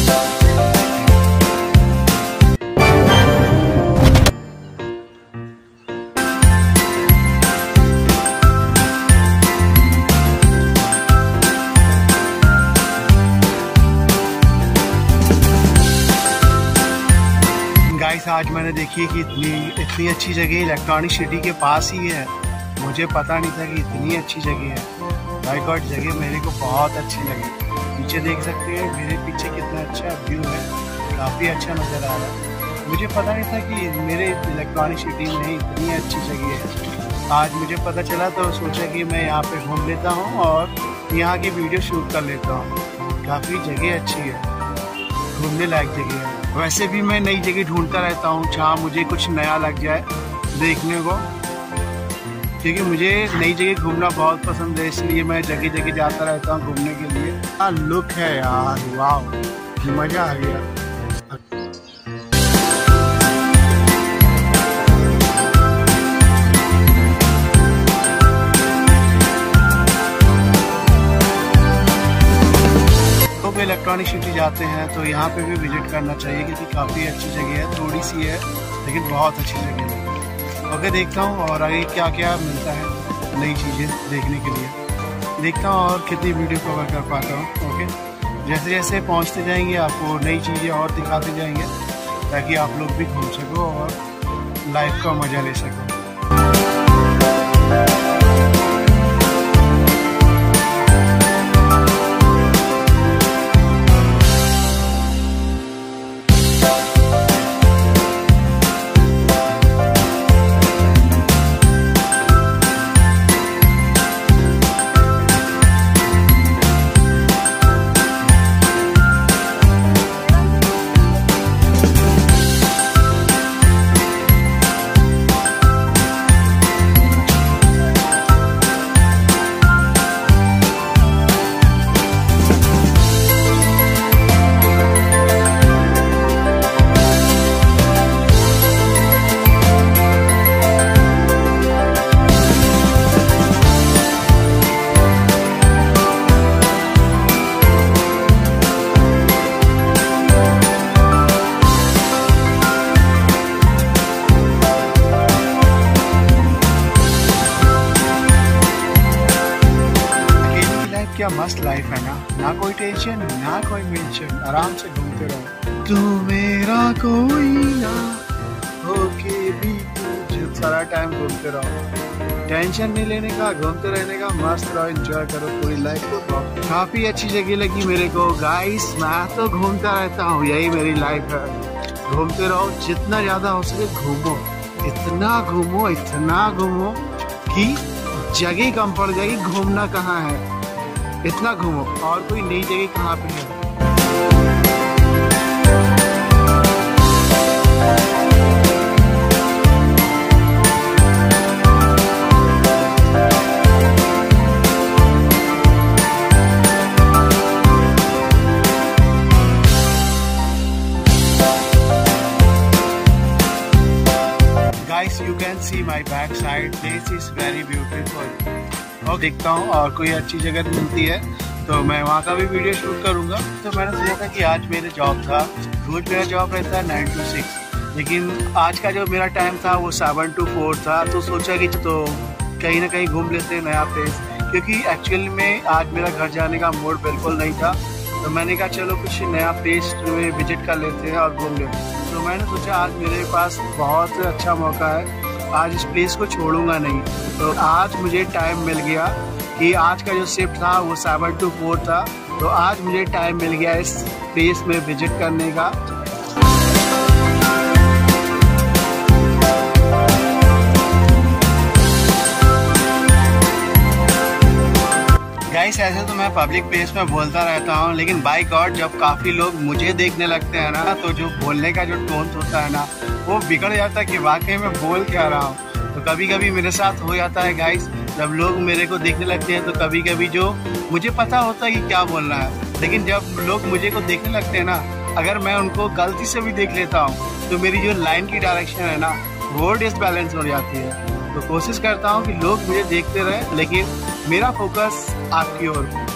आज मैंने देखी कि इतनी अच्छी जगह इलेक्ट्रॉनिक सिटी के पास ही है। मुझे पता नहीं था कि इतनी अच्छी जगह है। बाय गॉड जगह मेरे को बहुत अच्छी लगी। पीछे देख सकते हैं मेरे पीछे कितना अच्छा व्यू है, काफ़ी अच्छा नज़र आ रहा है। मुझे पता नहीं था कि मेरे इलेक्ट्रॉनिक सिटी में इतनी अच्छी जगह है। आज मुझे पता चला तो सोचा कि मैं यहाँ पे घूम लेता हूँ और यहाँ की वीडियो शूट कर लेता हूँ। काफ़ी जगह अच्छी है, घूमने लायक जगह है। वैसे भी मैं नई जगह ढूंढता रहता हूँ जहाँ मुझे कुछ नया लग जाए देखने को, क्योंकि मुझे नई जगह घूमना बहुत पसंद है। इसलिए मैं जगह जगह जाता रहता हूँ घूमने के लिए। क्या लुक है यार, वाह मज़ा आ गया। इलेक्ट्रॉनिक सिटी जाते हैं तो यहाँ पे भी विजिट करना चाहिए, क्योंकि काफ़ी अच्छी जगह है। थोड़ी सी है लेकिन बहुत अच्छी जगह है। ओके, देखता हूँ और आगे क्या क्या मिलता है नई चीज़ें देखने के लिए। देखता हूँ और कितनी वीडियो कवर कर पाता हूँ। ओके, जैसे जैसे पहुँचते जाएंगे आपको नई चीज़ें और दिखाते जाएंगे, ताकि आप लोग भी घूम सको और लाइफ का मज़ा ले सको। क्या मस्त लाइफ है ना कोई टेंशन ना कोई मेंशन, आराम से घूमते रहो। तू मेरा कोई ना होके भी तू सारा टाइम घूमते रहो, टेंशन नहीं लेने का, घूमते रहने का, मस्त रहो, एंजॉय करो पूरी लाइफ को। काफी अच्छी जगह लगी मेरे को गाइस। मैं तो घूमता रहता हूँ, यही मेरी लाइफ है। घूमते रहो, जितना ज्यादा हो सके घूमो, इतना घूमो कि जगह कम पड़ जाएगी। घूमना कहाँ है, इतना घूमो, और कोई नई जगह कहाँ पे है। Guys, you can see my back side. This is very beautiful. और देखता हूँ और कोई अच्छी जगह मिलती है तो मैं वहाँ का भी वीडियो शूट करूँगा। तो मैंने सोचा था कि आज मेरा जॉब था, रोज मेरा जॉब रहता है 9 to 6, लेकिन आज का जो मेरा टाइम था वो 7 to 4 था। तो सोचा कि तो कहीं ना कहीं घूम लेते हैं नया प्लेस, क्योंकि एक्चुअल में आज मेरा घर जाने का मूड बिल्कुल नहीं था। तो मैंने कहा चलो कुछ नया प्लेस में विजिट कर लेते हैं और घूम लेते हैं। तो मैंने सोचा आज मेरे पास बहुत अच्छा मौका है, आज इस प्लेस को छोड़ूंगा नहीं। तो आज मुझे टाइम मिल गया कि आज का जो शिफ्ट था वो 7 to 4 था, तो आज मुझे टाइम मिल गया इस प्लेस में विजिट करने का। गाइस, ऐसे तो मैं पब्लिक प्लेस में बोलता रहता हूँ, लेकिन बाय गॉड जब काफ़ी लोग मुझे देखने लगते हैं ना, तो जो बोलने का जो टोन होता है ना, वो बिगड़ जाता है कि वाकई में बोल क्या रहा हूँ। तो कभी कभी मेरे साथ हो जाता है गाइस, जब लोग मेरे को देखने लगते हैं तो कभी कभी जो मुझे पता होता है कि क्या बोलना है, लेकिन जब लोग मुझे को देखने लगते हैं ना, अगर मैं उनको गलती से भी देख लेता हूँ तो मेरी जो लाइन की डायरेक्शन है ना वो डिसबैलेंस हो जाती है। तो कोशिश करता हूँ कि लोग मुझे देखते रहे, लेकिन मेरा फोकस आपकी ओर।